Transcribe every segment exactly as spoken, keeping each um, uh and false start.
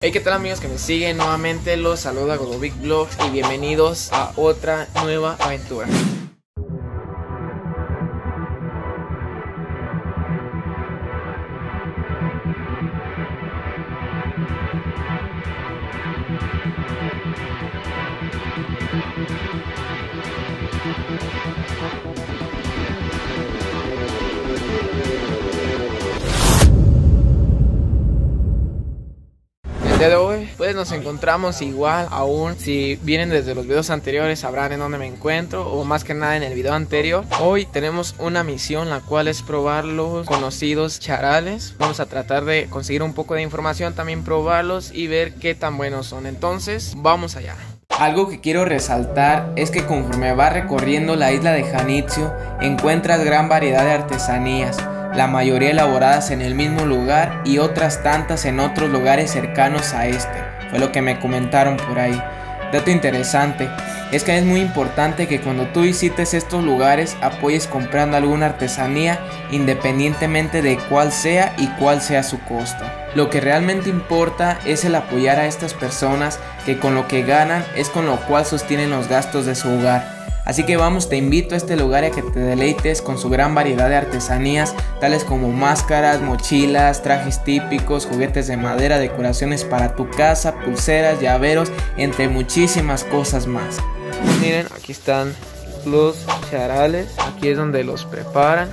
Hey, ¿qué tal amigos que me siguen? Nuevamente los saluda Godovic Vlogs y bienvenidos a otra nueva aventura. El día de hoy pues nos encontramos igual, aún si vienen desde los videos anteriores sabrán en dónde me encuentro, o más que nada en el video anterior. Hoy tenemos una misión, la cual es probar los conocidos charales. Vamos a tratar de conseguir un poco de información, también probarlos y ver qué tan buenos son. Entonces vamos allá. Algo que quiero resaltar es que conforme vas recorriendo la isla de Janitzio encuentras gran variedad de artesanías, la mayoría elaboradas en el mismo lugar y otras tantas en otros lugares cercanos a este, fue lo que me comentaron por ahí. Dato interesante es que es muy importante que cuando tú visites estos lugares apoyes comprando alguna artesanía independientemente de cuál sea y cuál sea su costo. Lo que realmente importa es el apoyar a estas personas que con lo que ganan es con lo cual sostienen los gastos de su hogar. Así que vamos, te invito a este lugar a que te deleites con su gran variedad de artesanías, tales como máscaras, mochilas, trajes típicos, juguetes de madera, decoraciones para tu casa, pulseras, llaveros, entre muchísimas cosas más. Miren, aquí están los charales, aquí es donde los preparan.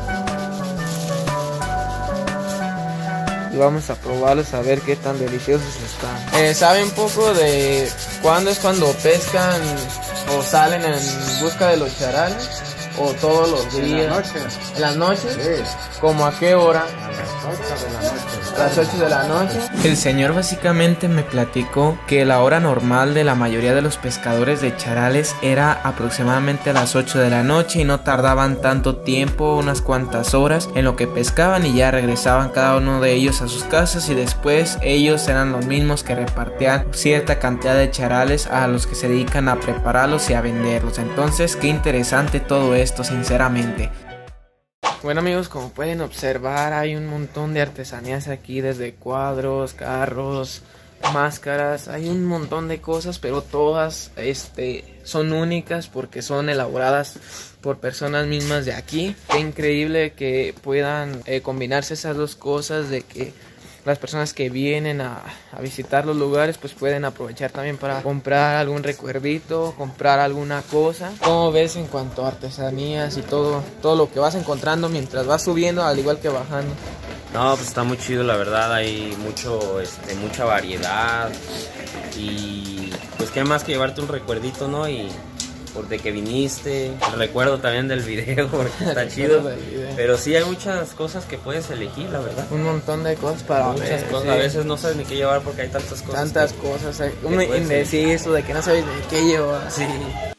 Y vamos a probarlos a ver qué tan deliciosos están. Eh, ¿Sabe un poco de cuándo es cuando pescan o salen en busca de los charales? ¿O todos los días? En la noche. ¿En las noches? Sí. ¿Cómo a qué hora? A las ocho de la noche. A las ocho de la noche. El señor básicamente me platicó que la hora normal de la mayoría de los pescadores de charales era aproximadamente a las ocho de la noche y no tardaban tanto tiempo, unas cuantas horas en lo que pescaban y ya regresaban cada uno de ellos a sus casas, y después ellos eran los mismos que repartían cierta cantidad de charales a los que se dedican a prepararlos y a venderlos. Entonces, qué interesante todo esto, sinceramente. Bueno amigos, como pueden observar hay un montón de artesanías aquí, desde cuadros, carros, máscaras, hay un montón de cosas, pero todas este, son únicas porque son elaboradas por personas mismas de aquí. Qué increíble que puedan eh, combinarse esas dos cosas, de que las personas que vienen a, a visitar los lugares pues pueden aprovechar también para comprar algún recuerdito, comprar alguna cosa. ¿Cómo ves en cuanto a artesanías y todo, todo lo que vas encontrando mientras vas subiendo, al igual que bajando? No, pues está muy chido, la verdad, hay mucho, este, mucha variedad y pues qué más que llevarte un recuerdito, ¿no? Y por de que viniste, recuerdo también del video porque está chido, pero sí hay muchas cosas que puedes elegir, la verdad. Un montón de cosas para muchas ver, cosas, sí. A veces no sabes ni qué llevar porque hay tantas cosas. Tantas que, cosas, hay un indeciso de que no sabes ni qué llevar. Sí.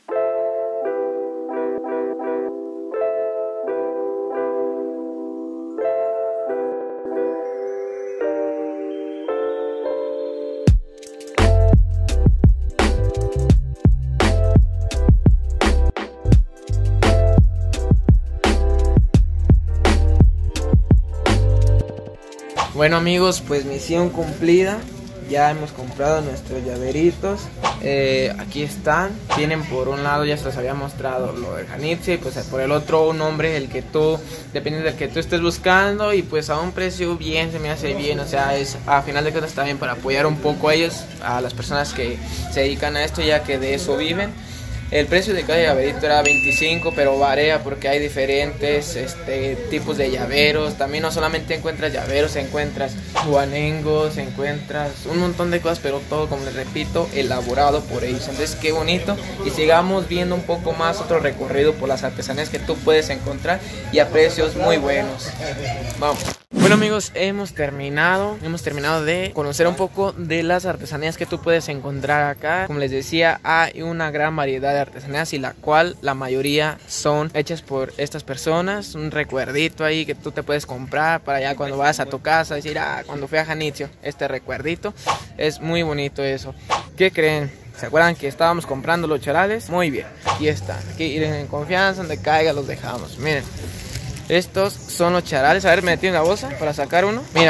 Bueno amigos, pues misión cumplida. Ya hemos comprado nuestros llaveritos. eh, Aquí están. Tienen por un lado, ya se los había mostrado, lo de Janitzio, y pues por el otro un nombre, el que tú, depende del que tú estés buscando, y pues a un precio bien, se me hace bien. O sea, es a final de cuentas también para apoyar un poco a ellos, a las personas que se dedican a esto, ya que de eso viven. El precio de cada llaverito era veinticinco, pero varía porque hay diferentes este, tipos de llaveros. También no solamente encuentras llaveros, encuentras guanengos, encuentras un montón de cosas, pero todo, como les repito, elaborado por ellos. Entonces, qué bonito. Y sigamos viendo un poco más otro recorrido por las artesanías que tú puedes encontrar y a precios muy buenos. Vamos. Bueno amigos, hemos terminado, hemos terminado de conocer un poco de las artesanías que tú puedes encontrar acá. Como les decía, hay una gran variedad de artesanías y la cual la mayoría son hechas por estas personas. Un recuerdito ahí que tú te puedes comprar para allá cuando vas a tu casa, decir, ah, cuando fui a Janitzio, este recuerdito. Es muy bonito eso. ¿Qué creen? ¿Se acuerdan que estábamos comprando los charales? Muy bien, aquí están. Aquí ir en confianza, donde caiga los dejamos. Miren. Estos son los charales. A ver, me metí en la bolsa para sacar uno. Mira,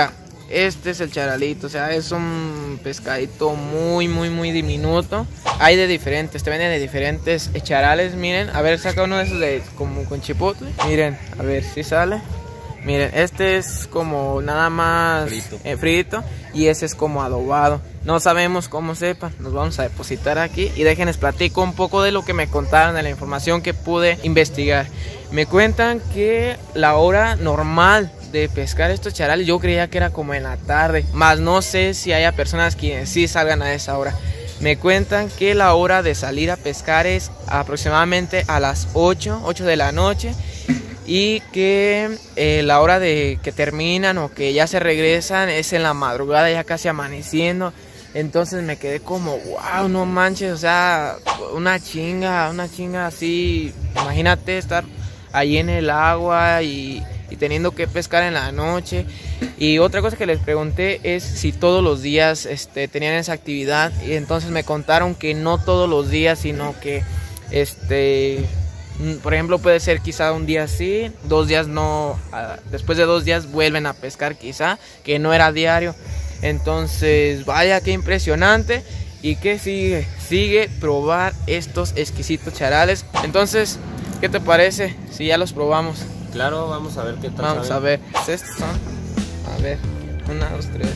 este es el charalito, o sea, es un pescadito muy, muy, muy diminuto. Hay de diferentes, te venden de diferentes charales, miren. A ver, saca uno de esos de como con chipotle. Miren, a ver si sale. Miren, este es como nada más frito. Eh, frito y ese es como adobado. No sabemos cómo sepa, nos vamos a depositar aquí y déjenles platico un poco de lo que me contaron, de la información que pude investigar. Me cuentan que la hora normal de pescar estos charales, yo creía que era como en la tarde, más no sé si haya personas que sí salgan a esa hora. Me cuentan que la hora de salir a pescar es aproximadamente a las ocho, ocho de la noche. Y que eh, la hora de que terminan o que ya se regresan es en la madrugada, ya casi amaneciendo. Entonces me quedé como, wow, no manches, o sea, una chinga, una chinga así. Imagínate estar ahí en el agua y, y teniendo que pescar en la noche. Y otra cosa que les pregunté es si todos los días este, tenían esa actividad. Y entonces me contaron que no todos los días, sino que este... por ejemplo, puede ser quizá un día sí, dos días no, uh, después de dos días vuelven a pescar quizá, que no era diario. Entonces, vaya, qué impresionante. ¿Y qué sigue? Sigue probar estos exquisitos charales. Entonces, ¿qué te parece si ya los probamos? Claro, vamos a ver qué tal. Vamos saben. a ver, estos son, a ver, una, dos, tres.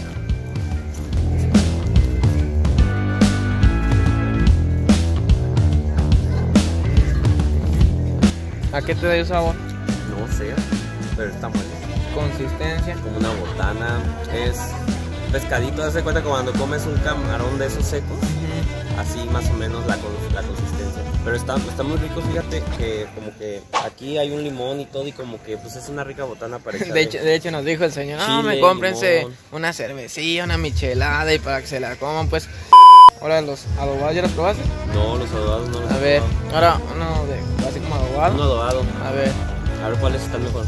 ¿A qué te da el sabor? No sé, pero está bueno. Consistencia. Como una botana. Es pescadito, haz de cuenta como cuando comes un camarón de esos secos. Uh-huh. Así más o menos la, la consistencia. Pero está, está muy rico, fíjate que como que aquí hay un limón y todo y como que pues es una rica botana para echarle. De hecho, de hecho nos dijo el señor, no, Chile, me cómprense limón, una cervecilla, una michelada y para que se la coman pues. Ahora los adobados, ¿ya los probaste? No, los adobados no los A ver, probado. Ahora uno de así como adobado. Uno adobado. A ver. A ver cuáles están mejor.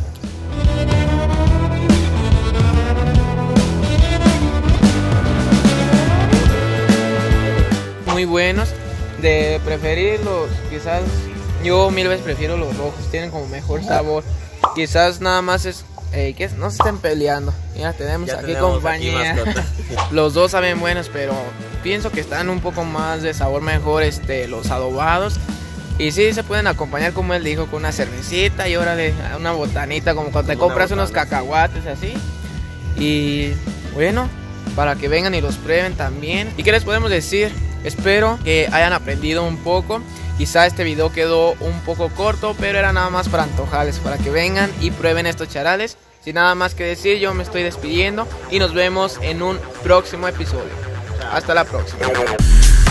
Muy buenos. De preferirlos, quizás yo mil veces prefiero los rojos, tienen como mejor sabor. Quizás nada más es eh, que no se estén peleando. Mira, tenemos ya aquí tenemos compañía. Aquí los dos saben buenos, pero pienso que están un poco más de sabor mejor este, los adobados. Y sí, se pueden acompañar, como él dijo, con una cervecita y órale, una botanita, como cuando te como compras unos cacahuates así. Y bueno, para que vengan y los prueben también. ¿Y qué les podemos decir? Espero que hayan aprendido un poco. Quizá este video quedó un poco corto, pero era nada más para antojarles, para que vengan y prueben estos charales. Sin nada más que decir, yo me estoy despidiendo y nos vemos en un próximo episodio. Hasta la próxima.